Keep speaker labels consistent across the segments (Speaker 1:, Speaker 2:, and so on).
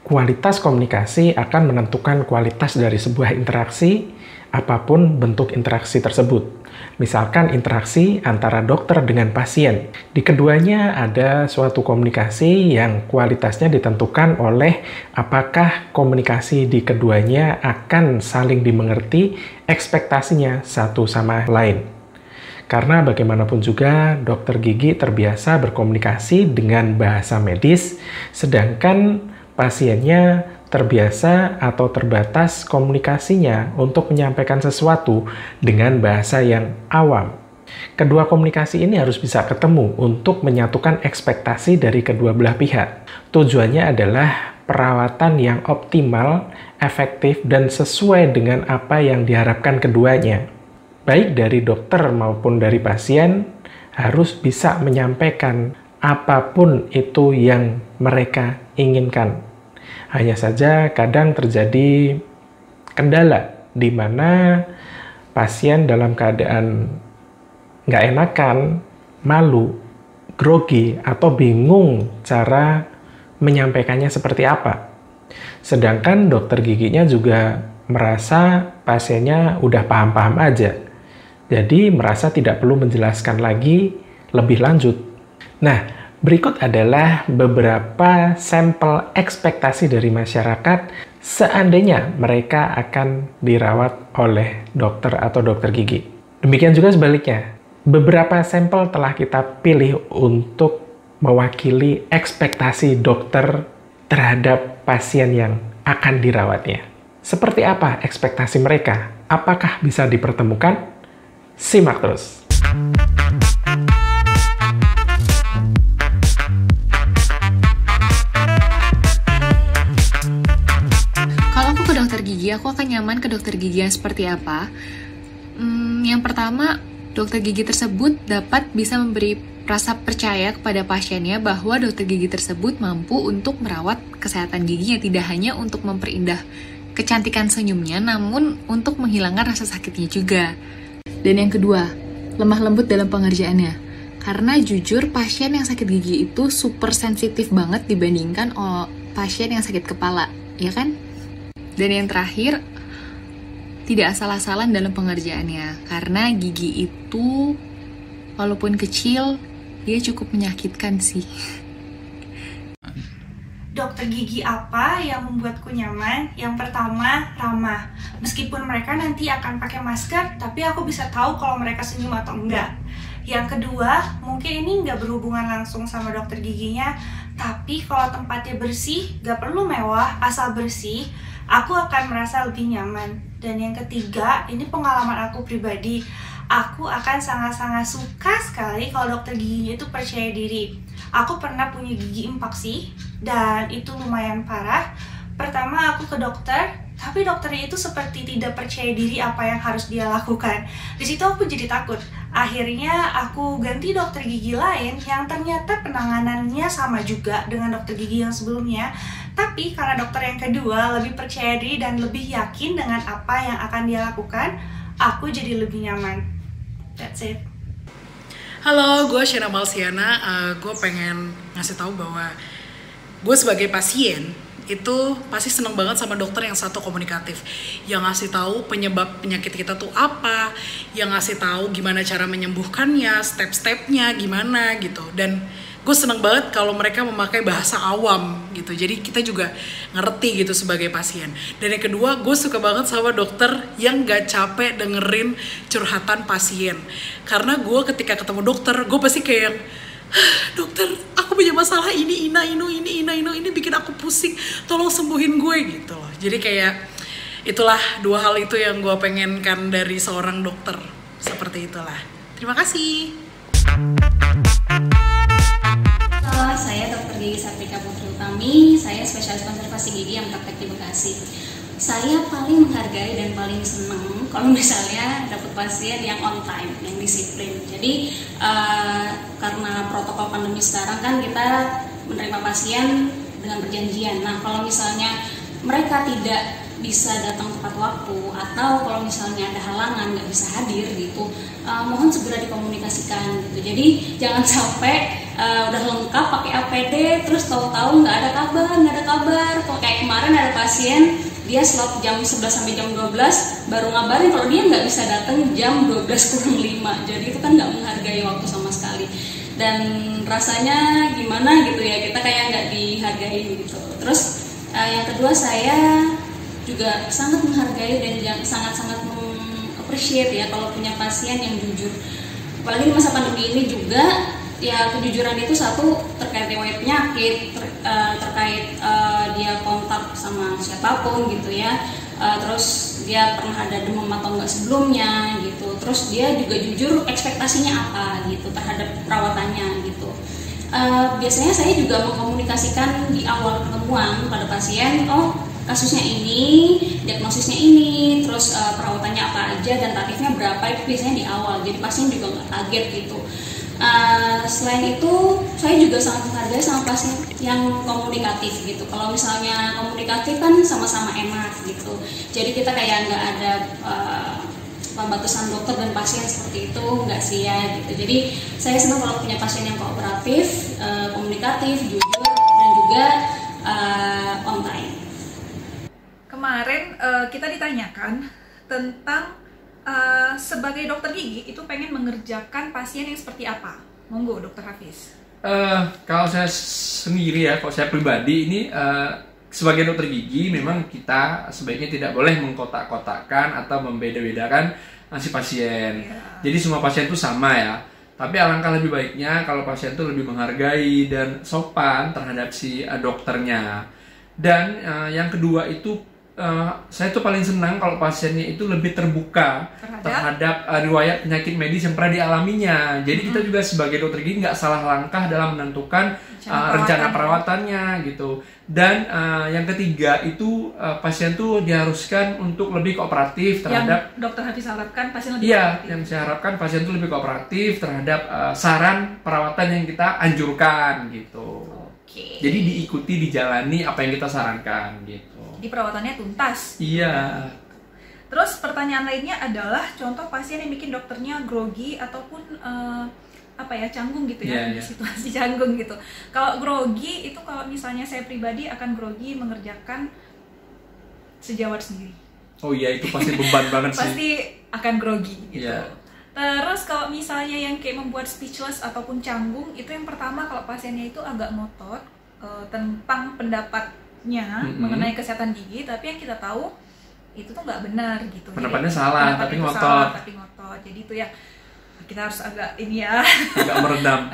Speaker 1: Kualitas komunikasi akan menentukan kualitas dari sebuah interaksi, apapun bentuk interaksi tersebut. Misalkan interaksi antara dokter dengan pasien. Di keduanya ada suatu komunikasi yang kualitasnya ditentukan oleh apakah komunikasi di keduanya akan saling dimengerti ekspektasinya satu sama lain. Karena bagaimanapun juga dokter gigi terbiasa berkomunikasi dengan bahasa medis, sedangkan pasiennya terbiasa atau terbatas komunikasinya untuk menyampaikan sesuatu dengan bahasa yang awam. Kedua komunikasi ini harus bisa ketemu untuk menyatukan ekspektasi dari kedua belah pihak. Tujuannya adalah perawatan yang optimal, efektif, dan sesuai dengan apa yang diharapkan keduanya. Baik dari dokter maupun dari pasien harus bisa menyampaikan apapun itu yang mereka inginkan. Hanya saja kadang terjadi kendala di mana pasien dalam keadaan nggak enakan, malu, grogi, atau bingung cara menyampaikannya seperti apa. Sedangkan dokter giginya juga merasa pasiennya udah paham-paham aja. Jadi merasa tidak perlu menjelaskan lagi lebih lanjut. Nah, berikut adalah beberapa sampel ekspektasi dari masyarakat seandainya mereka akan dirawat oleh dokter atau dokter gigi. Demikian juga sebaliknya. Beberapa sampel telah kita pilih untuk mewakili ekspektasi dokter terhadap pasien yang akan dirawatnya. Seperti apa ekspektasi mereka? Apakah bisa dipertemukan? Simak terus.
Speaker 2: Dokter gigi, aku akan nyaman ke dokter gigi yang seperti apa? Yang pertama, dokter gigi tersebut dapat bisa memberi rasa percaya kepada pasiennya bahwa dokter gigi tersebut mampu untuk merawat kesehatan giginya, tidak hanya untuk memperindah kecantikan senyumnya, namun untuk menghilangkan rasa sakitnya juga. Dan yang kedua, lemah lembut dalam pengerjaannya. Karena jujur, pasien yang sakit gigi itu super sensitif banget dibandingkan pasien yang sakit kepala, ya kan? Dan yang terakhir, tidak asal-asalan dalam pengerjaannya. Karena gigi itu, walaupun kecil, dia cukup menyakitkan sih.
Speaker 3: Dokter gigi apa yang membuatku nyaman? Yang pertama, ramah. Meskipun mereka nanti akan pakai masker, tapi aku bisa tahu kalau mereka senyum atau enggak. Yang kedua, mungkin ini nggak berhubungan langsung sama dokter giginya, tapi kalau tempatnya bersih, nggak perlu mewah, asal bersih, aku akan merasa lebih nyaman. Dan yang ketiga, ini pengalaman aku pribadi. Aku akan sangat-sangat suka sekali kalau dokter giginya itu percaya diri. Aku pernah punya gigi impaksi, dan itu lumayan parah. Pertama aku ke dokter, tapi dokternya itu seperti tidak percaya diri apa yang harus dia lakukan. Di situ aku jadi takut. Akhirnya aku ganti dokter gigi lain yang ternyata penanganannya sama juga dengan dokter gigi yang sebelumnya. Tapi karena dokter yang kedua lebih percaya diri dan lebih yakin dengan apa yang akan dia lakukan, aku jadi lebih nyaman. That's it.
Speaker 4: Halo, gue Shena Malsiana. Gue pengen ngasih tahu bahwa gue sebagai pasien itu pasti seneng banget sama dokter yang satu komunikatif, yang ngasih tahu penyebab penyakit kita tuh apa, yang ngasih tahu gimana cara menyembuhkannya, step-stepnya gimana gitu. Dan gue seneng banget kalau mereka memakai bahasa awam gitu, jadi kita juga ngerti gitu sebagai pasien. Dan yang kedua, gue suka banget sama dokter yang gak capek dengerin curhatan pasien, karena gue ketika ketemu dokter, gue pasti kayak dokter, aku punya masalah ini bikin aku pusing, tolong sembuhin gue gitu loh. Jadi kayak itulah dua hal itu yang gue pengenkan dari seorang dokter, seperti itulah. Terima kasih.
Speaker 5: Halo, saya Dr. Gigi Satrika Putri Utami, saya spesialis konservasi gigi yang praktek di Bekasi. Saya paling menghargai dan paling seneng kalau misalnya dapat pasien yang on time, yang disiplin. Jadi karena protokol pandemi sekarang kan kita menerima pasien dengan perjanjian. Nah, kalau misalnya mereka tidak bisa datang tepat waktu atau kalau misalnya ada halangan nggak bisa hadir gitu, mohon segera dikomunikasikan gitu. Jadi jangan sampai udah lengkap pakai APD terus tahu-tahu nggak ada kabar, kok kayak bahkan ada pasien dia slot jam 11 sampai jam 12 baru ngabarin kalau dia nggak bisa datang jam 12:05. Jadi itu kan nggak menghargai waktu sama sekali. Dan rasanya gimana gitu ya, kita kayak nggak dihargai gitu. Terus yang kedua, saya juga sangat menghargai dan sangat-sangat appreciate ya kalau punya pasien yang jujur. Apalagi di masa pandemi ini juga, ya kejujuran itu satu terkait riwayat penyakit, terkait dia kontak sama siapapun gitu ya, terus dia pernah ada demam atau enggak sebelumnya gitu, terus dia juga jujur ekspektasinya apa gitu terhadap perawatannya gitu. Biasanya saya juga mengkomunikasikan di awal pertemuan pada pasien, oh kasusnya ini, diagnosisnya ini, terus perawatannya apa aja dan tarifnya berapa, itu biasanya di awal, jadi pasien juga nggak kaget gitu. Selain itu, saya juga sangat menghargai sama pasien yang komunikatif gitu. Kalau misalnya komunikatif kan sama-sama enak gitu. Jadi kita kayak nggak ada pembatasan dokter dan pasien seperti itu, nggak sih ya gitu. Jadi saya senang kalau punya pasien yang kooperatif, komunikatif, jujur, dan juga on time.
Speaker 3: Kemarin kita ditanyakan tentang sebagai dokter gigi itu pengen mengerjakan pasien yang seperti apa? Monggo Dokter Hafiz.
Speaker 6: Kalau saya sendiri ya, kalau saya pribadi ini sebagai dokter gigi memang kita sebaiknya tidak boleh mengkotak-kotakkan atau membeda-bedakan si pasien. Jadi semua pasien itu sama ya. Tapi alangkah lebih baiknya kalau pasien itu lebih menghargai dan sopan terhadap si dokternya. Dan yang kedua itu saya tuh paling senang kalau pasiennya itu lebih terbuka terhadap riwayat penyakit medis yang pernah dialaminya. Jadi kita juga sebagai dokter gigi nggak salah langkah dalam menentukan rencana perawatannya gitu. Dan yang ketiga itu pasien tuh diharuskan untuk lebih kooperatif terhadap.
Speaker 3: Yang Dokter Hafiz harapkan pasien lebih
Speaker 6: kooperatif. Yang saya harapkan pasien tuh lebih kooperatif terhadap saran perawatan yang kita anjurkan gitu. Jadi diikuti, dijalani apa yang kita sarankan gitu.
Speaker 3: Di perawatannya tuntas.
Speaker 6: Iya.
Speaker 3: Terus pertanyaan lainnya adalah contoh pasien yang bikin dokternya grogi ataupun canggung gitu ya, situasi canggung gitu. Kalau grogi itu, kalau misalnya saya pribadi akan grogi mengerjakan sejawat sendiri.
Speaker 6: Oh iya, itu pasti beban banget sih.
Speaker 3: Pasti akan grogi gitu.
Speaker 6: Yeah.
Speaker 3: Terus kalau misalnya yang kayak membuat speechless ataupun canggung, itu yang pertama kalau pasiennya itu agak ngotot tentang pendapatnya mengenai kesehatan gigi, tapi yang kita tahu itu tuh nggak benar gitu.
Speaker 6: Pendapatnya salah, tapi ngotot.
Speaker 3: Jadi itu ya kita harus agak meredam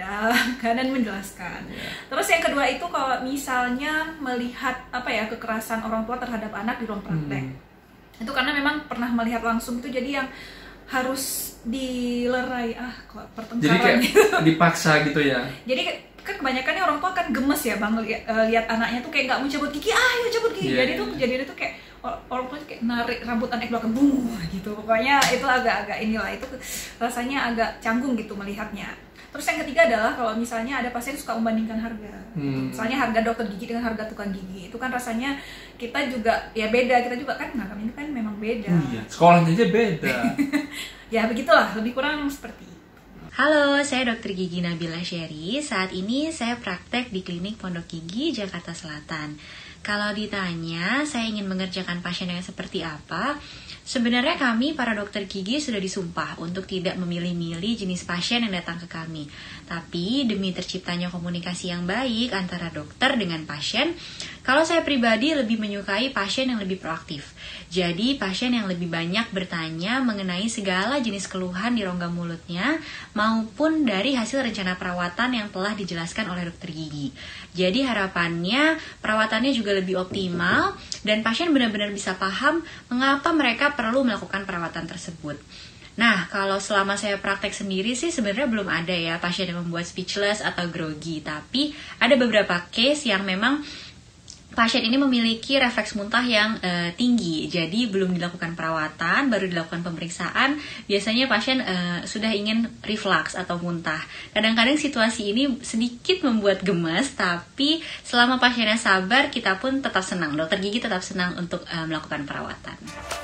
Speaker 3: dan menjelaskan. Terus yang kedua itu kalau misalnya melihat kekerasan orang tua terhadap anak di ruang praktek, itu karena memang pernah melihat langsung itu, jadi yang harus dilerai pertengkaran. Jadi kayak
Speaker 6: gitu. Dipaksa gitu ya.
Speaker 3: Jadi kan kebanyakannya orang tua kan gemes ya bang, lihat anaknya tuh kayak nggak mau cabut gigi, ayo cabut gigi. Jadi tuh kejadian itu kayak orang tua kayak narik rambut anak belakang gitu. Pokoknya itu agak-agak itu rasanya agak canggung gitu melihatnya. Terus yang ketiga adalah kalau misalnya ada pasien suka membandingkan harga, misalnya harga dokter gigi dengan harga tukang gigi, itu kan rasanya kita juga ya beda, kita juga kan kami ini kan memang beda.
Speaker 6: Iya, sekolahnya aja beda.
Speaker 3: Ya begitulah, lebih kurang seperti.
Speaker 2: Halo, saya Dr. Gigi Nabila Sherry. Saat ini saya praktek di Klinik Pondok Gigi, Jakarta Selatan. Kalau ditanya saya ingin mengerjakan pasien yang seperti apa, sebenarnya kami para dokter gigi sudah disumpah untuk tidak memilih-milih jenis pasien yang datang ke kami. Tapi demi terciptanya komunikasi yang baik antara dokter dengan pasien, kalau saya pribadi lebih menyukai pasien yang lebih proaktif. Jadi pasien yang lebih banyak bertanya mengenai segala jenis keluhan di rongga mulutnya maupun dari hasil rencana perawatan yang telah dijelaskan oleh dokter gigi. Jadi harapannya perawatannya juga lebih optimal dan pasien benar-benar bisa paham mengapa mereka perlu melakukan perawatan tersebut. Nah, kalau selama saya praktek sendiri sih sebenarnya belum ada ya pasien yang membuat speechless atau grogi, tapi ada beberapa case yang memang pasien ini memiliki refleks muntah yang tinggi, jadi belum dilakukan perawatan, baru dilakukan pemeriksaan, biasanya pasien sudah ingin reflux atau muntah. Kadang-kadang situasi ini sedikit membuat gemes, tapi selama pasiennya sabar, kita pun tetap senang, dokter gigi tetap senang untuk melakukan perawatan.